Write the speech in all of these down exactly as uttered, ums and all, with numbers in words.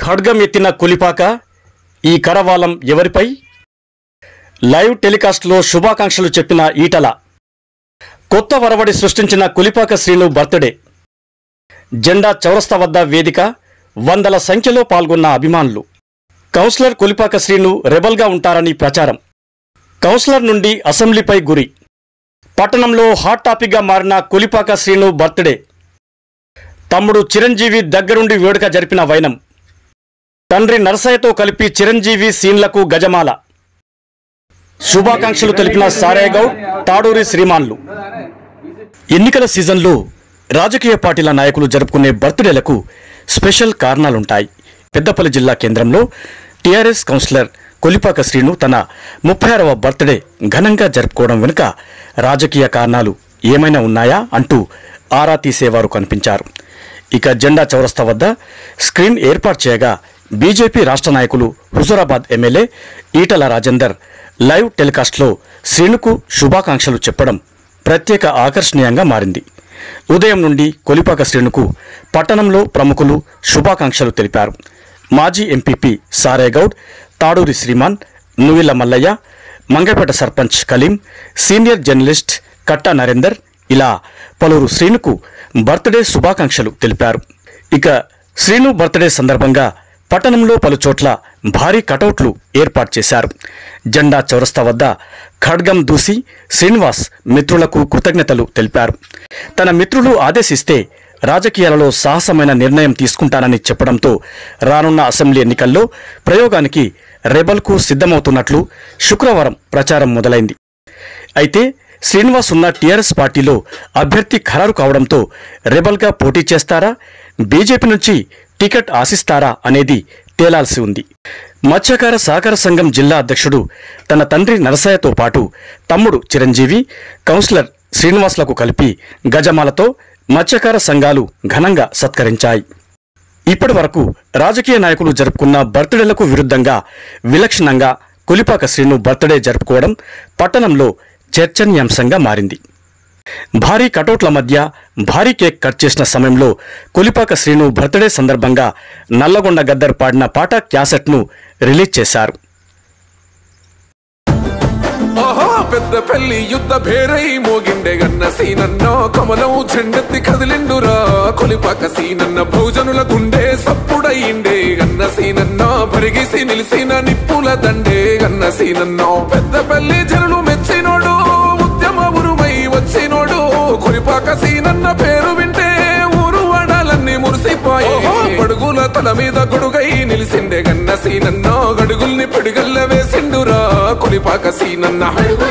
ఖడ్గం ఎత్తిన కొలిపాక, ఈ కరవాలం ఎవరిపై? లైవ్ టెలికాస్ట్లో శుభాకాంక్షలు చెప్పిన ఈటల. కొత్త వరవడి సృష్టించిన కొలిపాక శ్రీను బర్త్డే. జెండా చౌరస్తా వద్ద వేదిక, వందల సంఖ్యలో పాల్గొన్న అభిమానులు. కౌన్సిలర్ కొలిపాక శ్రీను రెబల్గా ఉంటారని ప్రచారం. కౌన్సిలర్ నుండి అసెంబ్లీపై గురి. పట్టణంలో హాట్ టాపిక్గా మారిన కొలిపాక శ్రీను బర్త్డే. తమ్ముడు చిరంజీవి దగ్గరుండి వేడుక జరిపిన వైనం. తండ్రి నరసయ్యతో కలిపి చిరంజీవి సీన్లకు గజమాల. శుభాకాంక్షలు తెలిపిన సారయ్య గౌడ్, తాడూరి శ్రీమాన్లు. ఎన్నికల సీజన్లో రాజకీయ పార్టీల నాయకులు జరుపుకునే బర్త్డేలకు స్పెషల్ కారణాలుంటాయి. పెద్దపల్లి జిల్లా కేంద్రంలో టీఆర్ఎస్ కౌన్సిలర్ కొలిపాక శ్రీను తన ముప్పై ఆరవ బర్త్డే ఘనంగా జరుపుకోవడం వెనుక రాజకీయ కారణాలు ఏమైనా ఉన్నాయా అంటూ ఆరా తీసేవారు కనిపించారు. ఇక జెండా చౌరస్తా వద్ద స్క్రీన్ ఏర్పాటు చేయగా బీజేపీ రాష్ట్ర నాయకులు హుజూరాబాద్ ఎమ్మెల్యే ఈటల రాజేందర్ లైవ్ టెలికాస్ట్లో శ్రీనుకు శుభాకాంక్షలు చెప్పడం ప్రత్యేక ఆకర్షణీయంగా మారింది. ఉదయం నుండి కొలిపాక శ్రీనుకు పట్టణంలో ప్రముఖులు శుభాకాంక్షలు తెలిపారు. మాజీ MPP Saraiah Goud, Taduri Sriman, Nuvvilla Mallaiah, Mangapet sarpanch Kaleem, senior journalist Katta Narender ఇలా పలువురు శ్రీనుకు బర్త్డే శుభాకాంక్షలు తెలిపారు. ఇక శ్రీను బర్త్డే సందర్భంగా పట్టణంలో పలుచోట్ల భారీ కటౌట్లు ఏర్పాటు చేశారు. జెండా చౌరస్తా వద్ద ఖడ్గం దూసి శ్రీనివాస్ మిత్రులకు కృతజ్ఞతలు తెలిపారు. తన మిత్రులు ఆదేశిస్తే రాజకీయాలలో సాహసమైన నిర్ణయం తీసుకుంటానని చెప్పడంతో రానున్న అసెంబ్లీ ఎన్నికల్లో ప్రయోగానికి రెబల్కు సిద్ధమవుతున్నట్లు శుక్రవారం ప్రచారం మొదలైంది. అయితే శ్రీనివాస్ ఉన్న టీఆర్ఎస్ పార్టీలో అభ్యర్థి ఖరారు కావడంతో రెబల్గా పోటీ చేస్తారా, బీజేపీ నుంచి టికెట్ ఆశిస్తారా అనేది తేలాల్సి ఉంది. మత్స్యకార సహకార సంఘం జిల్లా అధ్యక్షుడు తన తండ్రి నరసయ్యతో పాటు తమ్ముడు చిరంజీవి, కౌన్సిలర్ శ్రీనివాస్లకు కలిపి గజమాలతో మత్స్యకార సంఘాలు ఘనంగా సత్కరించాయి. ఇప్పటి వరకు రాజకీయ నాయకులు జరుపుకున్న బర్త్డేలకు విరుద్ధంగా విలక్షణంగా కొలిపాక శ్రీను బర్త్డే జరుపుకోవడం పట్టణంలో చర్చనీయాంశంగా మారింది. భారీ కటౌట్ల మధ్య భారీ కేక్ కట్ చేసిన సమయంలో కొలిపాక శ్రీను బర్త్డే సందర్భంగా నల్లగొండ గద్దర్ పాడిన పాట క్యాసెట్ను రిలీజ్ చేశారు. పెద్ద పెళ్లి యుద్ధ భేరై మోగిండే గన్న సీనన్నో కమలం చెండెత్తి కదిలిండురా కొలిపాక సీనన్న భోజనుల గుండె సప్పుడయిండే గన్న సీనన్నో భరిగిసి నిలిసిన నిప్పుల దండే గన్న సీనన్నో పెద్ద పెళ్లి జనులు మెచ్చినోడు ఉద్యమ ఉరుమై వచ్చినోడు కొలిపాక సీనన్న పేరు వింటే ఊరు వాడాలన్నీ మురిసిపోయి పడుగుల తల మీద గొడుగై నిలిసిండే గన్న సీనన్నో గడుగుల్ని పిడుగల్ల వేసిండురా కొలిపాక సీనన్న.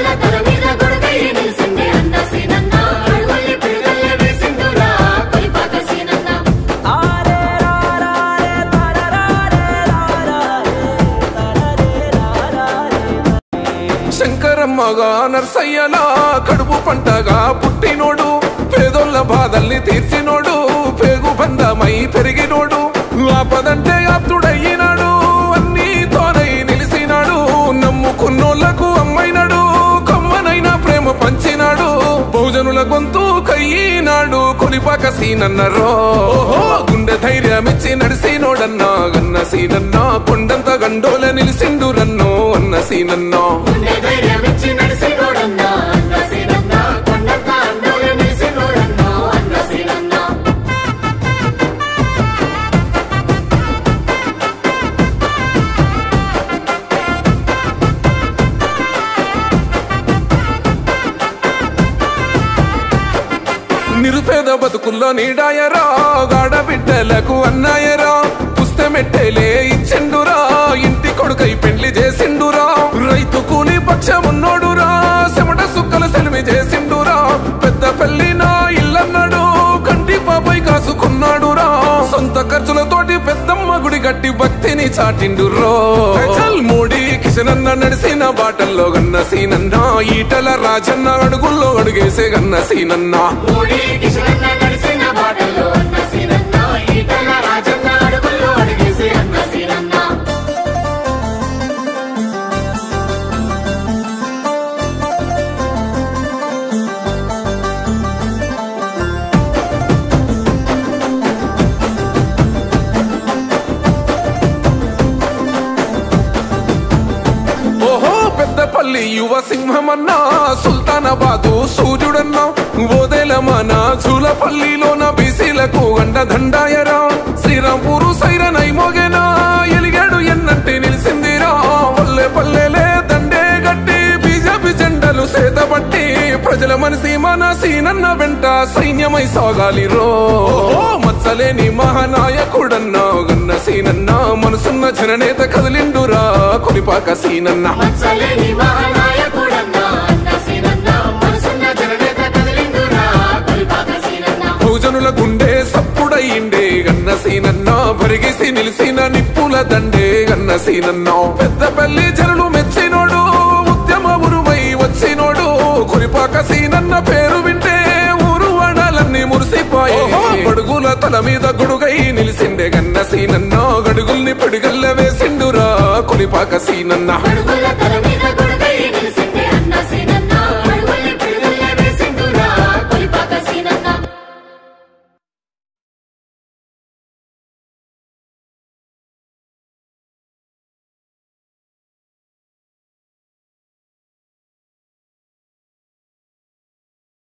శంకరమ్మగా నర్సయ్యలా కడుపు పంటగా పుట్టినోడు పేదోళ్ళ బాధల్ని తీర్చినోడు పేగు బంధమై పెరిగినోడు ఆపదంటే ఆప్తుడయ్యినాడు అన్నీ తోనై నిలిసినాడు నమ్ముకున్నోళ్లకు అమ్మైనాడు కమ్మనైనా ప్రేమ పంచినాడు బహుజనుల గొంతు కయ్యినాడు కొలిపాక సీనన్నరో గుండె ధైర్యమిచ్చి నడిసినోడన్నా గన్న సీనన్నా కొండంత గండోల నిలిసిండు రన్నో అన్న సీనన్నా. నిరుపేద బతుకుల్లో నీడాయరా గాడబిడ్డలకు అన్నాయరా పుస్తమెట్టేలే ఇచ్చిండురా ఇంటి కొడుకై పెండ్లి చేసిండురా రైతు కూలి పక్షమున్నోడురా చెమట సుక్కలు సెలిమి చేసిండురా పెద్ద పెళ్లి నా ఇల్లన్నాడు కంటి పాపై కాసుకున్నాడురా సొంత ఖర్చులతోటి పెద్దమ్మ గుడి గట్టి భక్తిని చాటిండురో మోడీ కిషనన్న నడిసిన బాటల్లో గన్న సీనన్న ఈటల రాజన్న అడుగుల్లో అడుగేసే గన్న సీనన్న. సింహమన్నా సుల్తానాబాదు సూర్యుడన్నా ఓదెల మన జూలపల్లిలోన బీసీలకు అండ దండాయరా శ్రీరాంపూరు సైరనై మోగేనా ఎలిగాడు ఎన్నంటే నిలిసిందిరా పల్లె పల్లెలే దండే గట్టి బీజేపీ జెండలు సేతబట్టి ప్రజల మనసి మన సీనన్న వెంట సైన్యమై సాగాలి రో మచ్చలేని మహానాయకుడన్నా గన్న సీనన్న మనసున్న జననేత కదిలిండురా కొలిపాక సీనన్న భోజనుల గుండె సప్పుడయిండే గన్న సీనన్న భరిగిసి నిలిసిన నిప్పుల దండే గన్న సీనన్న పెద్దపల్లి జనులు మెచ్చినోడు ఉద్యమ ఉరువై వచ్చినోడు కొలిపాక సీనన్న పేరు వింటే ఊరు వడాలన్నీ మురిసిపోయి గడుగుల తల మీద గొడుగై నిలిసిండే గన్న సీనన్న గడుగుల్ని పిడుగల్ల వేసిండురా కొలిపాక సీనన్న